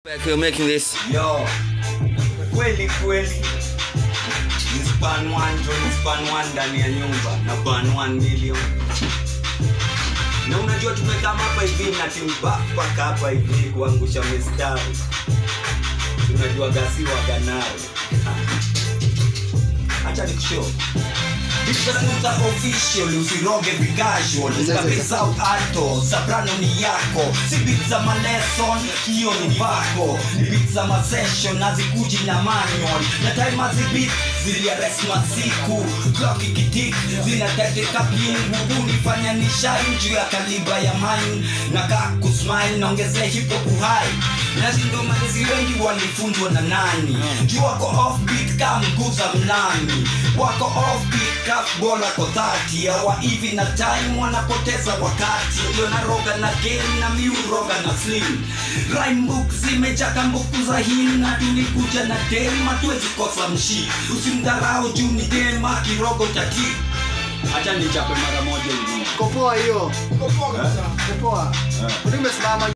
Back here making this. Yo, kweli ni span one ndani ya nyumba na ban 1 million. Na unajua tumekama hapa hivi na team back hapa hivi kuangusha mistari. Tunajua gasi wa ganari. Acha nikushow. Nitakuta official usiroge casual. Kabisa alto soprano ni yako. Si beat za lesson hiyo ni vako. Ni beat za ma session nazikuji na manual. Na time azibit ziliarrest masiku. Clock ikitik zinateteka pingu. Unifanya ni shine juu ya kaliba ya mine. Na kaku smile naongeze hip hop uhai. Na zindo malezi wengi walifunzwa na nani. Juu wako offbeat kama mguza mlani. Wako offbeat bola kotati hawa hivi na time wanapoteza wakati. Ndio na roga na game na miu roga na slim. Rhyme book zimejaka mbuku za him. Na tulikuja na dema tuwezi kosa mshi. Usimdharau juu ni dema kirogo tati. Acha nichape mara moja hivi. Kopoa hiyo. Kopoa kabisa. Kopoa. Umesimama